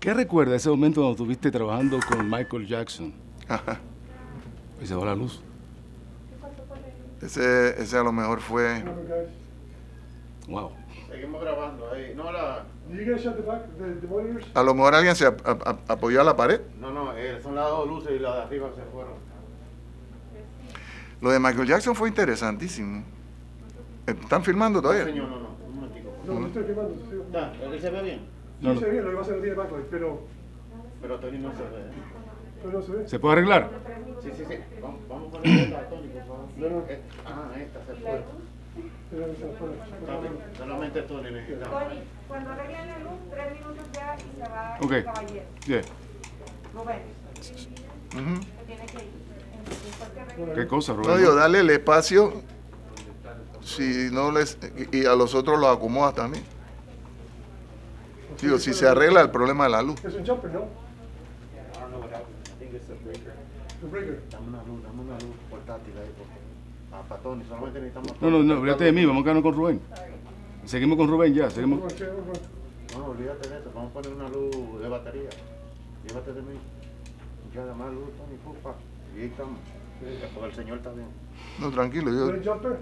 ¿Qué recuerda ese momento cuando estuviste trabajando con Michael Jackson? Ajá. Y se va la luz. Ese a lo mejor fue... Wow. Seguimos grabando ahí. No, A lo mejor alguien se apoyó a la pared. no, son las dos luces y las de arriba se fueron. Lo de Michael Jackson fue interesantísimo. ¿Están filmando todavía? Señor, no, un momentico. No, no estoy filmando. ¿Está? ¿Él se ve bien? Sí, se ve bien, lo que pasa es que no tiene backlight, Pero Tony no se ve. pero no se ve. ¿Se puede arreglar? Sí. Vamos a poner esta a Tony, por favor. No. Esta se fue. Está bien, solamente Tony necesita. Tony, cuando arreglen la luz, 3 minutos ya y se va Ok. el caballero. Yeah. Rubén, Ujú. se tiene que ir. Después que arregle- ¿Qué cosa, Rubén? No, digo, dale el espacio. Si no les... Y a los otros los acomodas también. Digo, si se arregla el problema de la luz. Es un jumper, ¿no? I don't know what happened. I think it's a breaker. Un breaker. Dame una luz portátil ahí, para Tony. Solamente necesitamos... No, olvídate de mí, vamos a quedarnos con Rubén. Seguimos con Rubén ya, seguimos. No, olvídate de eso. Vamos a poner una luz de batería. Llévate de mí. Ya, más luz, Tony, pupa. Y ahí estamos. Porque el señor está bien. No, tranquilo. Yo... ¿Un jumper?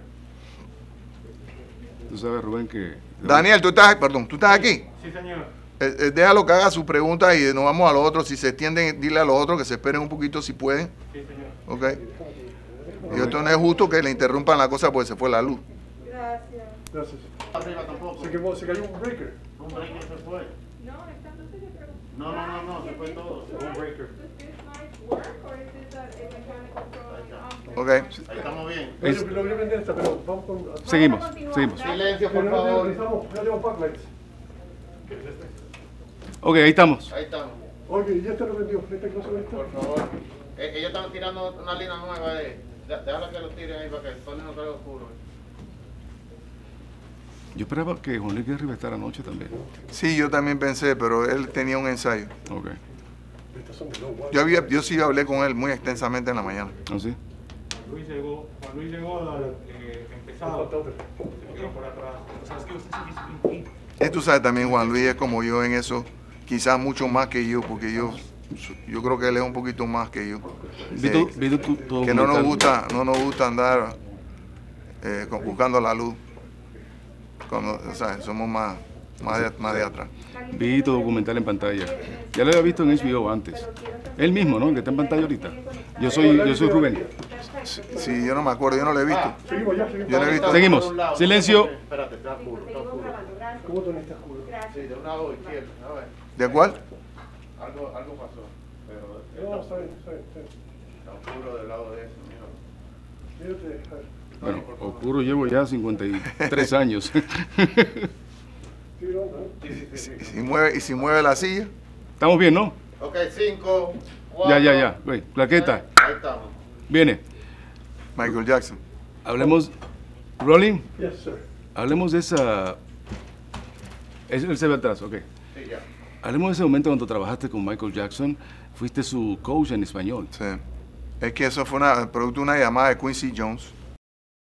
Tú sabes, Rubén, que... Daniel, tú estás aquí. Sí, señor. Déjalo que haga su pregunta y nos vamos a los otros. Si se extienden, dile a los otros que se esperen un poquito si pueden. Sí, señor. Ok. Y esto no es justo que le interrumpan la cosa porque se fue la luz. Gracias. Gracias. Arriba tampoco. Se cayó un breaker. Un breaker se fue. No, esta luz se quedó. No, se fue todo. Un breaker. Ok. Ahí estamos bien. Lo voy a prender esta, pero vamos con... Seguimos. Silencio, Pero por no favor. necesitamos, no tenemos backlights. Ok, ahí estamos. Ahí estamos. Oye, ya está lo prendió. ¿Esta que no se conecta? Por favor. Ellos están tirando una línea nueva de... Déjala que lo tiren ahí para que el Tony no salga oscuro. Yo esperaba que Juan Luis Guerra iba a estar anoche también. Sí, yo también pensé, pero él tenía un ensayo. Ok. Estas son de low watt. Yo sí hablé con él muy extensamente en la mañana. ¿Ah, sí? Juan Luis llegó empezado, Falta otra. se quedó por atrás. O sea, es que usted se dice Tú sabes también, Juan Luis es como yo en eso, quizás mucho más que yo, porque yo creo que él es un poquito más que yo. Vi tu Que no nos documental. gusta andar buscando la luz. Cuando, o sea, somos más de atrás. Vi tu documental en pantalla. Ya lo había visto en HBO antes. Él mismo, ¿no? El que está en pantalla ahorita. Yo soy Rubén. Sí, yo no me acuerdo, yo no lo he visto. Seguimos ya, Yo no he visto. Seguimos. Silencio. Espérate, está oscuro, está oscuro. ¿Cómo Tony está oscuro? Sí, de un lado izquierdo, a ver. ¿De cuál? Algo pasó, pero No, está bien, está bien. está oscuro del lado de eso, mira. Mírate, a ver. Bueno, oscuro llevo ya 53 años. Sí, no, Y si mueve la silla. Estamos bien, ¿no? Ok, 5, 4... Ya. Güey, plaqueta. Ahí estamos. Viene. Michael Jackson. Hablemos. Rolling. Yes, sir. Hablemos de esa. Él se ve atrás, ok. Sí, ya. Hablemos de ese momento cuando trabajaste con Michael Jackson. Fuiste su coach en español. Sí. Es que eso fue producto de una llamada de Quincy Jones.